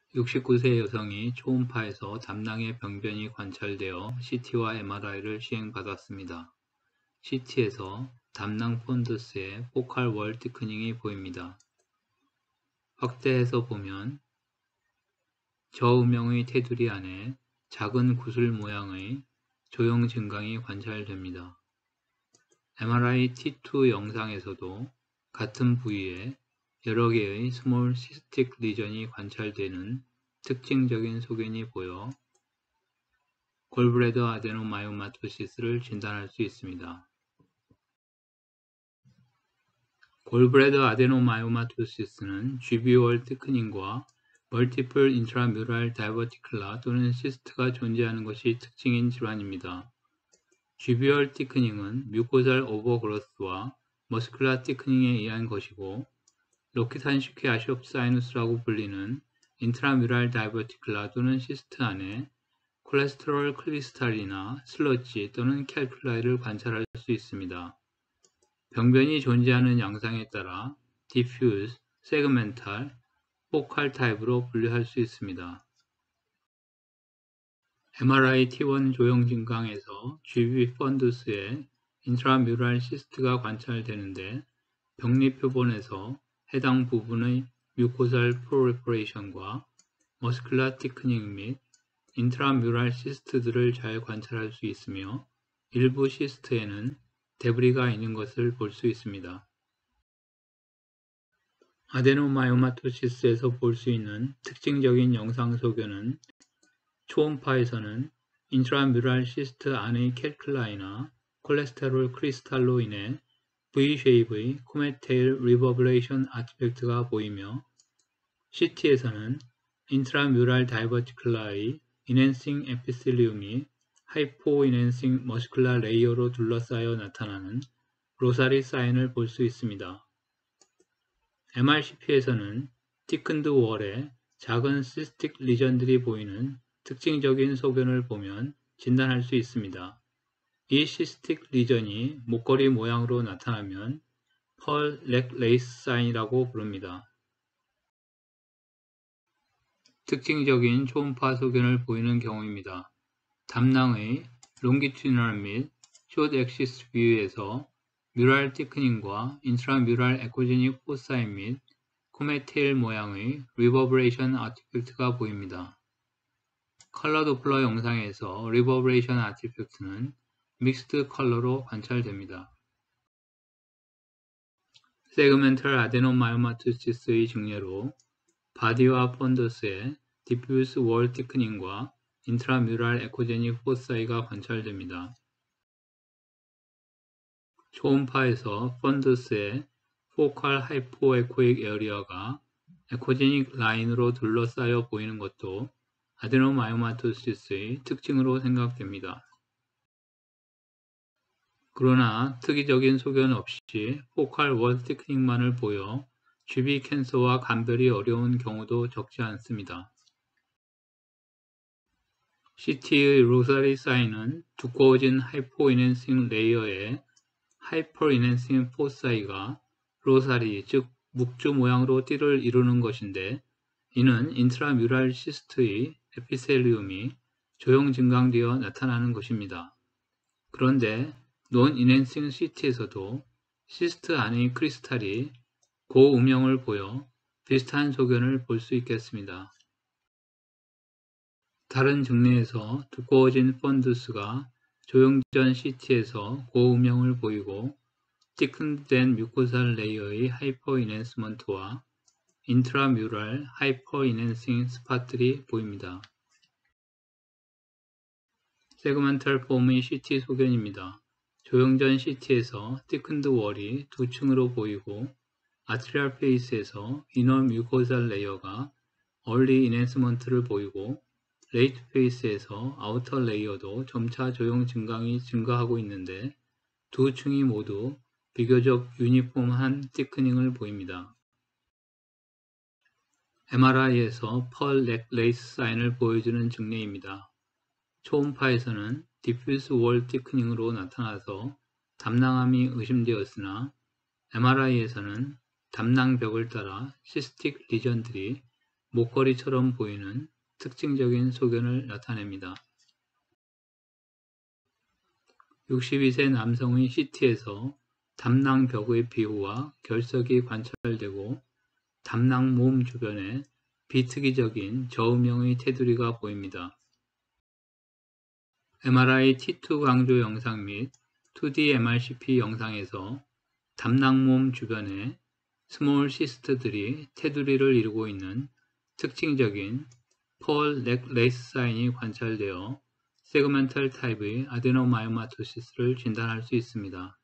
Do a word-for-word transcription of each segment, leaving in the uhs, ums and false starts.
육십구 세 여성이 초음파에서 담낭의 병변이 관찰되어 씨티와 엠알아이를 시행받았습니다. 씨티에서 담낭 펀더스의 포칼 월 티크닝이 보입니다. 확대해서 보면 저음영의 테두리 안에 작은 구슬 모양의 조형 증강이 관찰됩니다. 엠알아이 티 투 영상에서도 같은 부위에 여러 개의 스몰 시스틱 리전이 관찰되는 특징적인 소견이 보여 골브레더 아데노마요마토시스를 진단할 수 있습니다. 골브레더 아데노마요마토시스는 지비월 티크닝과 멀티플 인트라뮤랄 다이버티클라 또는 시스트가 존재하는 것이 특징인 질환입니다. 지비월 티크닝은 뮤코잘 오버그로스와 머스큘라 티크닝에 의한 것이고 로키탄시키 아시옵 사이누스라고 불리는 인트라뮤랄 다이버티클라 또는 시스트 안에 콜레스테롤 크리스탈이나 슬러지 또는 캘플라이를 관찰할 수 있습니다. 병변이 존재하는 양상에 따라 디퓨즈, 세그멘탈, 포칼 타입으로 분류할 수 있습니다. 엠알아이 티 원 조형 증강에서 지비 펀두스의 인트라뮤랄 시스트가 관찰되는데 병리 표본에서 해당 부분의 뮤코잘 프롤리퍼레이션과 머스큘라 티크닝 및 인트라뮤랄 시스트들을 잘 관찰할 수 있으며 일부 시스트에는 데브리가 있는 것을 볼 수 있습니다. 아데노마요마토시스에서 볼 수 있는 특징적인 영상 소견은 초음파에서는 인트라뮤랄 시스트 안의 캘클라이나 콜레스테롤 크리스탈로 인해 V-쉐입의 코메테일 리버브레이션 아티팩트가 보이며 씨티에서는 인트라뮤랄 다이버티클라의 이넨싱 에피실리움이 하이포 이넨싱 머스큘라 레이어로 둘러싸여 나타나는 로사리 사인을 볼 수 있습니다. 엠알씨피에서는 티큰드 월에 작은 시스틱 리전들이 보이는 특징적인 소견을 보면 진단할 수 있습니다. 이 시스틱 리전이 목걸이 모양으로 나타나면 펄 렉 레이스 사인이라고 부릅니다. 특징적인 초음파 소견을 보이는 경우입니다. 담낭의 롱기튜디널 및 숏 엑시스 뷰에서 뮤랄 티크닝과 인트라뮤랄 에코제닉 포사이 및 코메테일 모양의 리버브레이션 아티팩트가 보입니다. 컬러 도플러 영상에서 리버브레이션 아티팩트는 믹스드 컬러로 관찰됩니다. 세그멘털 아데노마요마토시스의 증례로 바디와 펀더스의 디퓨스 월 티크닝과 인트라뮤랄 에코제닉 포사이가 관찰됩니다. 초음파에서 펀더스의 포칼 하이포에코익 에어리어가 에코제닉 라인으로 둘러싸여 보이는 것도 아데노마요마토시스의 특징으로 생각됩니다. 그러나 특이적인 소견 없이 포칼 월 티크닝만을 보여 지비 캔서와 감별이 어려운 경우도 적지 않습니다. 씨티의 로사리 사인은 두꺼워진 하이포이넨싱 레이어에 하이퍼이넨싱 포사이가 로사리, 즉 묵주 모양으로 띠를 이루는 것인데 이는 인트라뮤랄 시스트의 에피셀리움이 조형 증강되어 나타나는 것입니다. 그런데 논-이넨싱 씨티에서도 시스트 안의 크리스탈이 고음영을 보여 비슷한 소견을 볼 수 있겠습니다. 다른 증례에서 두꺼워진 펀두스가 조형전 씨티에서 고음영을 보이고 티큰된 뮤코살 레이어의 하이퍼 이넨스먼트와 인트라뮤랄 하이퍼 이넨싱 스팟들이 보입니다. 세그멘탈 폼의 씨티 소견입니다. 조형전 씨티에서 티큰드 월이 두 층으로 보이고 아트리얼 페이스에서 이너 뮤코살 레이어가 얼리 이넨스먼트를 보이고 레이트 페이스에서 아우터 레이어도 점차 조형 증강이 증가하고 있는데 두 층이 모두 비교적 유니폼한 티크닝을 보입니다. 엠알아이에서 펄 렉 레이스 사인을 보여주는 증례입니다. 초음파에서는 디퓨스 월 티크닝으로 나타나서 담낭암이 의심되었으나 엠알아이에서는 담낭벽을 따라 시스틱 리전들이 목걸이처럼 보이는 특징적인 소견을 나타냅니다. 육십이 세 남성의 씨티에서 담낭벽의 비후와 결석이 관찰되고 담낭 몸 주변에 비특이적인 저음형의 테두리가 보입니다. 엠알아이 티 투 강조 영상 및 투 디 엠알씨피 영상에서 담낭몸 주변에 스몰 시스트들이 테두리를 이루고 있는 특징적인 펄 넥 레이스 사인이 관찰되어 세그멘탈 타입의 아데노마이오마토시스를 진단할 수 있습니다.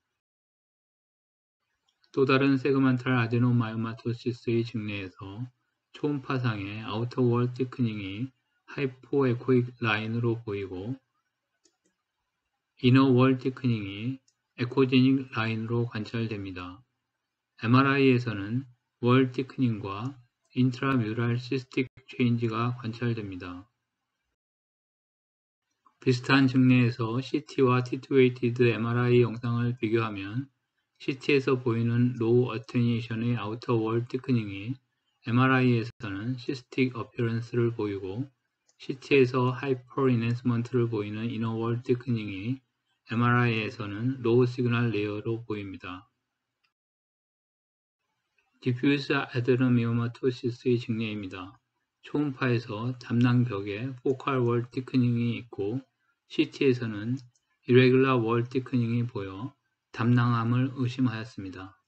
또 다른 세그멘탈 아데노마이오마토시스의 증례에서 초음파상의 아우터 월 티크닝이 하이포에코익 라인으로 보이고 이너 월 티크닝이 에코제닉 라인으로 관찰됩니다. 엠알아이에서는 월 티크닝과 인트라뮤랄 시스틱 체인지가 관찰됩니다. 비슷한 증례에서 씨티와 티 투 웨이티드 엠알아이 영상을 비교하면 씨티에서 보이는 로우 어테니에이션의 아우터 월 티크닝이 엠알아이에서는 시스틱 어피어런스를 보이고 씨티에서 하이퍼 인핸스먼트를 보이는 이너 월 티크닝이 엠알아이에서는 로우 시그널 레이어로 보입니다. 디퓨스 아데노미오마토시스의 증례입니다. 초음파에서 담낭벽에 포칼 월 티크닝이 있고 씨티에서는 이레귤러 월 티크닝이 보여 담낭암을 의심하였습니다.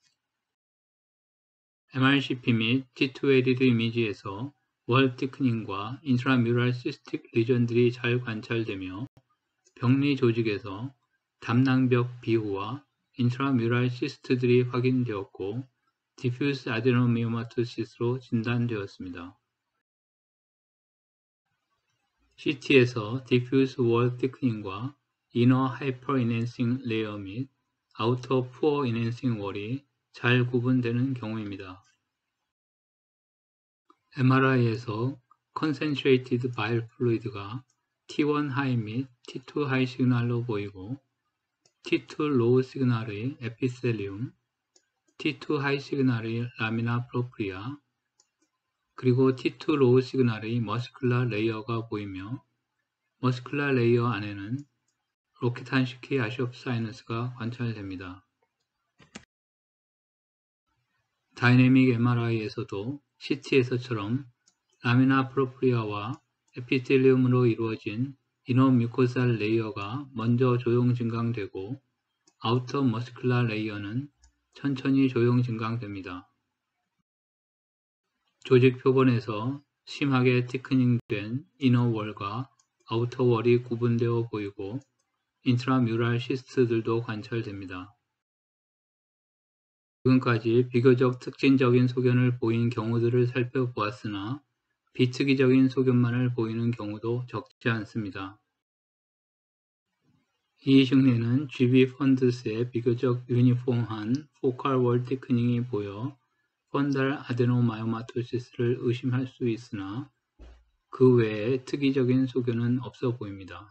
엠알씨피 및 티 투 웨이티드 이미지에서 월 티크닝과 인트라뮤랄 시스틱 리전들이 잘 관찰되며 병리 조직에서 담낭벽 비후와 인트라뮤랄 시스트들이 확인되었고 디퓨스 아데노미오마토시스로 진단되었습니다. 씨티에서 디퓨스 월 티크닝과 이너 하이퍼 인핸싱 레이어 및 아우터 푸어 인핸싱 월이 잘 구분되는 경우입니다. 엠알아이에서 컨센트레이티드 바일 플루이드가 티 원 하이 및 티 투 하이 시그널로 보이고 티 투 로우 시그널의 에피셀리움, 티 투 하이 시그널의 라미나 프로프리아, 그리고 티 투 로우 시그널의 머스큘라 레이어가 보이며 머스큘라 레이어 안에는 로켓한시키 아시오프 사이너스가 관찰됩니다. 다이내믹 엠알아이에서도 씨티에서처럼 라미나 프로프리아와 에피텔리움으로 이루어진 이너 뮤코살 레이어가 먼저 조용 증강되고 아우터 머스큘라 레이어는 천천히 조용 증강됩니다. 조직 표본에서 심하게 티크닝된 이너 월과 아우터 월이 구분되어 보이고 인트라뮤랄 시스트들도 관찰됩니다. 지금까지 비교적 특징적인 소견을 보인 경우들을 살펴보았으나 비특이적인 소견만을 보이는 경우도 적지 않습니다. 이 증례는 지비 펀드스의 비교적 유니폼한 포칼 월 티크닝이 보여 펀달 아데노마이오마토시스를 의심할 수 있으나 그 외에 특이적인 소견은 없어 보입니다.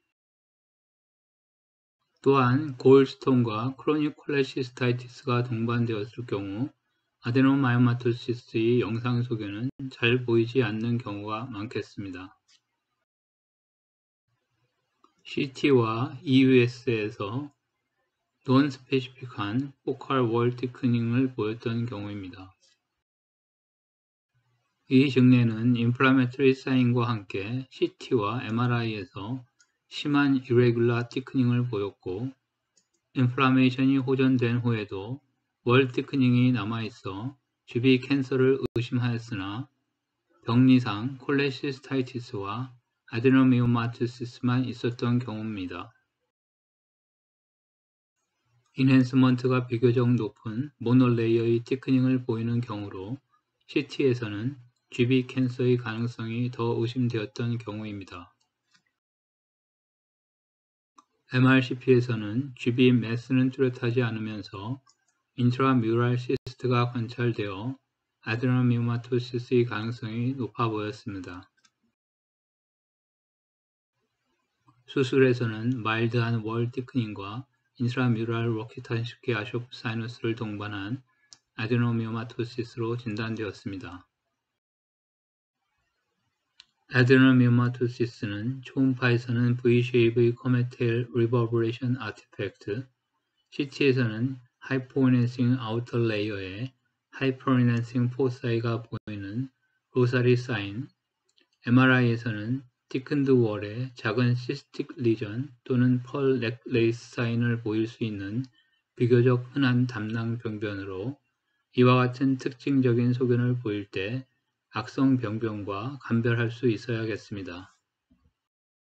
또한 고울스톤과 크로닉 콜레시스타이티스가 동반되었을 경우 아데노마이오마토시스의 영상 소견은 잘 보이지 않는 경우가 많겠습니다. 씨티와 이유에스에서 논스페시픽한 포칼 월 티크닝을 보였던 경우입니다. 이 증례는 인플라메토리 사인과 함께 씨티와 엠알아이에서 심한 이레귤라 티크닝을 보였고 인플라메이션이 호전된 후에도 월 티크닝이 남아있어 지비 캔서를 의심하였으나 병리상 콜레시스타이티스와 아데노미오마토시스만 있었던 경우입니다. 인핸스먼트가 비교적 높은 모노레이어의 티크닝을 보이는 경우로 씨티에서는 지비 캔서의 가능성이 더 의심되었던 경우입니다. 엠알씨피에서는 지비 매스는 뚜렷하지 않으면서 인트라뮤랄 시스트가 관찰되어 아데노미오마토시스의 가능성이 높아 보였습니다. 수술에서는 마일드한 월 티크닝과 인트라뮤랄 로켓한시키 아쇼프 사이너스를 동반한 아데노미오마토시스로 진단되었습니다. 아데노미오마토시스는 초음파에서는 V-shaped comet-tail reverberation artifact, 씨티에서는 hypoenhancing outer layer에 hyperenhancing foci가 보이는 로사리 사인, 엠알아이에서는 thickened wall에 작은 cystic lesion 또는 pearl necklace 사인을 보일 수 있는 비교적 흔한 담낭 병변으로 이와 같은 특징적인 소견을 보일 때 악성 병변과 감별할 수 있어야겠습니다.